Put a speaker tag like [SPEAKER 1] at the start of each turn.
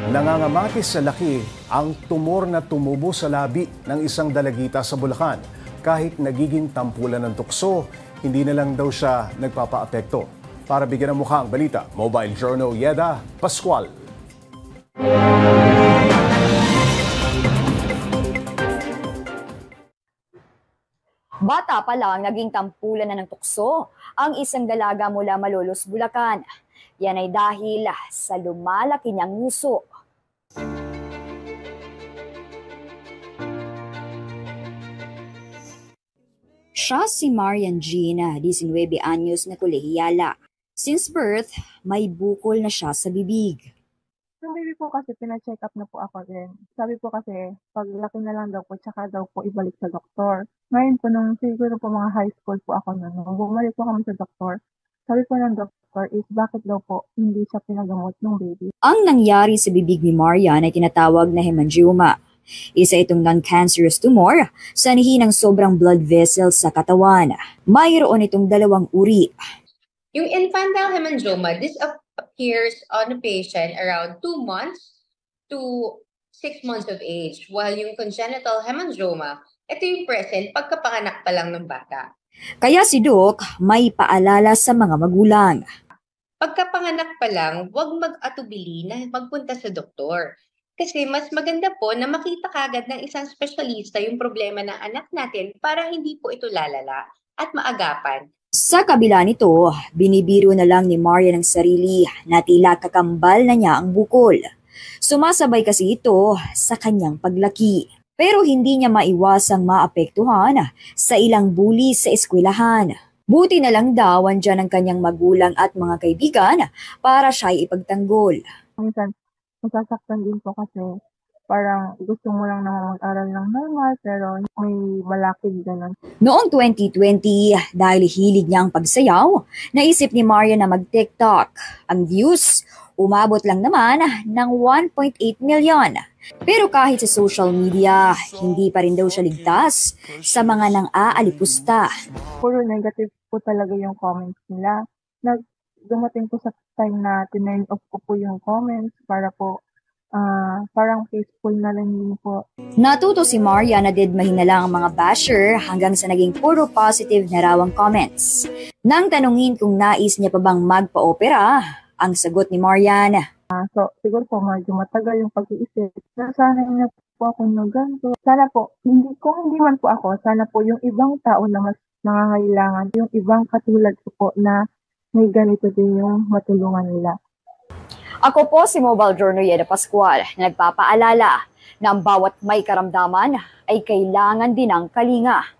[SPEAKER 1] Nangangamatis sa laki ang tumor na tumubo sa labi ng isang dalagita sa Bulacan. Kahit nagiging tampulan ng tukso, hindi na lang daw siya nagpapaapekto. Para bigyan ng mukha ang balita, Mobile Journal Yeda Pascual.
[SPEAKER 2] Bata pa lang naging tampulan na ng tukso ang isang dalaga mula Malolos, Bulacan. Yan ay dahil sa lumalaki niyang nguso. Siya si Marian Gina, 19 anyos na kolehiyala. Since birth, may bukol na siya sa bibig.
[SPEAKER 3] Yung baby po kasi pina-check up na po ako din. Sabi po kasi, pag laki na lang daw po, tsaka daw po ibalik sa doktor. Ngayon po, nung siguro po mga high school po ako nung bumalik po kami sa doktor, sabi po ng doktor is bakit daw po hindi siya pinagamot ng baby.
[SPEAKER 2] Ang nangyari sa bibig ni Marian ay tinatawag na hemangioma. Isa itong non-cancerous tumor sa nihi ng sobrang blood vessels sa katawan. Mayroon itong dalawang uri.
[SPEAKER 4] Yung infantile hemangioma, this appears on a patient around 2 months to 6 months of age, while yung congenital hemangioma, ito yung present pagkapanganak pa lang ng bata.
[SPEAKER 2] Kaya si Doc may paalala sa mga magulang.
[SPEAKER 4] Pagkapanganak pa lang, huwag mag-atubili na magpunta sa doktor. Kasi mas maganda po na makita kagad ng isang espesyalista yung problema ng anak natin para hindi po ito lalala at maagapan.
[SPEAKER 2] Sa kabila nito, binibiro na lang ni Marian ang sarili na tila kakambal na niya ang bukol. Sumasabay kasi ito sa kanyang paglaki. Pero hindi niya maiwasang maapektuhan sa ilang bully sa eskwelahan. Buti na lang daw andyan ang kanyang magulang at mga kaibigan para siya'y ipagtanggol.
[SPEAKER 3] Minsan, masasaktan din po kasi parang gusto mo lang naman mag-aral ng normal pero may balakid ganun.
[SPEAKER 2] Noong 2020, dahil hilig niya ang pagsayaw, naisip ni Marian na mag-TikTok. Ang views, umabot lang naman ng 1.8 million. Pero kahit sa social media, hindi pa rin daw siya ligtas sa mga nang-aalipusta.
[SPEAKER 3] Puro negative po talaga yung comments nila. Dumating po sa time na tinurn off ko po yung comments para po parang peaceful na lang yun po.
[SPEAKER 2] Natuto si Maria na didmahin na lang ang mga basher hanggang sa naging puro positive na raw ang comments. Nang tanungin kung nais niya pa bang magpa-opera, ang sagot ni Marian.
[SPEAKER 3] So, siguro po medyo matagal yung pag-iisip. Sana na po ako na ganito. Sana po, kung hindi man po ako, sana po yung ibang tao na mas nangangailangan, yung ibang katulad ko po na may ganito din yung matulungan nila.
[SPEAKER 2] Ako po si Mobile Journal Yeda Pascual na nagpapaalala na ang bawat may karamdaman ay kailangan din ng kalinga.